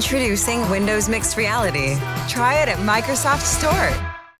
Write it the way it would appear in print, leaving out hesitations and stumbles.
Introducing Windows Mixed Reality. Try it at Microsoft Store.